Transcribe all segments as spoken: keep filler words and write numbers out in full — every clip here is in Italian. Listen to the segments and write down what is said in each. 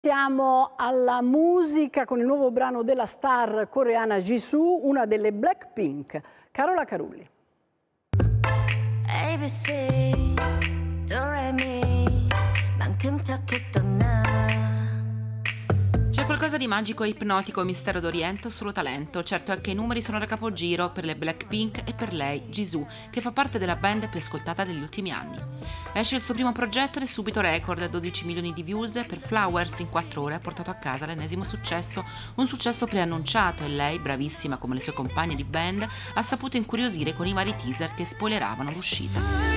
Siamo alla musica con il nuovo brano della star coreana Jisoo, una delle Blackpink, Carola Carulli. A B C, do re mi, 만큼 착했던 나. C'è qualcosa di magico e ipnotico, mistero d'Oriente o solo talento? Certo è che i numeri sono da capogiro per le Blackpink e per lei, Jisoo, che fa parte della band più ascoltata degli ultimi anni. Esce il suo primo progetto ed è subito record, dodici milioni di views per Flowers in quattro ore ha portato a casa l'ennesimo successo, un successo preannunciato e lei, bravissima come le sue compagne di band, ha saputo incuriosire con i vari teaser che spoileravano l'uscita.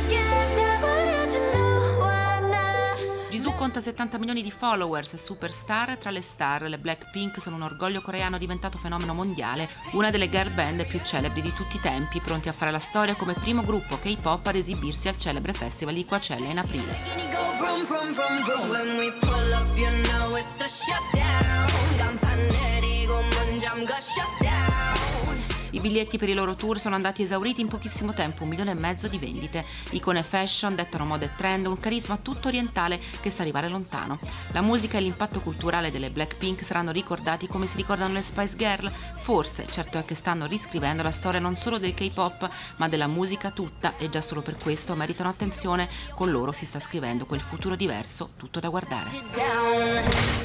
Jisoo conta settanta milioni di followers, superstar tra le star. Le Blackpink sono un orgoglio coreano diventato fenomeno mondiale, una delle girl band più celebri di tutti i tempi, pronti a fare la storia come primo gruppo K-pop ad esibirsi al celebre festival di Coachella in aprile. I biglietti per i loro tour sono andati esauriti in pochissimo tempo, un milione e mezzo di vendite. Icone fashion, dettano moda e trend, un carisma tutto orientale che sa arrivare lontano. La musica e l'impatto culturale delle Blackpink saranno ricordati come si ricordano le Spice Girl? Forse, certo è che stanno riscrivendo la storia non solo del K-pop, ma della musica tutta e già solo per questo meritano attenzione. Con loro si sta scrivendo quel futuro diverso, tutto da guardare.